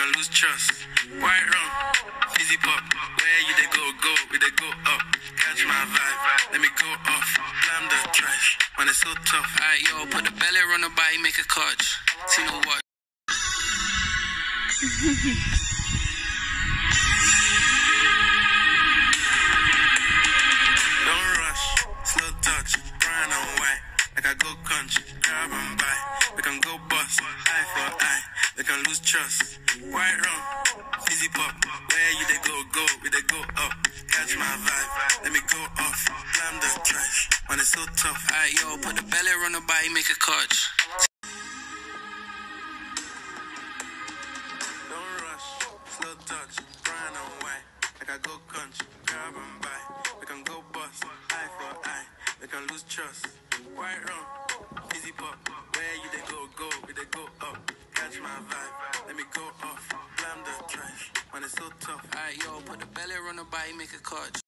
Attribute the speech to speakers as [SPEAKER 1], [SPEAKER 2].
[SPEAKER 1] can lose trust. White rum, fizzy pop, where you they go, we they go up. Catch my vibe, let me go off. Blam the trash, man it's so tough. Alright yo, put the belly on the body, make a catch. See no what? Don't rush, slow touch, brown and white. Like I go country, grab and buy. We can go bust, eye for eye. We can lose trust. White rum, fizzy pop, where you they go, we they go up. Catch my vibe, let me go off. Blam the trash, man it's so tough. Alright yo, put the belly on the body, make a catch. Don't rush, slow touch, brown and white. Like I go country, grab and buy. We can go bust, eye for eye. We can lose trust. White rum, fizzy pop, where you they go, we they go up. Catch my vibe, let me go off. Blam the trash, man it's so tough. Alright yo, put the belly on the body, make a catch.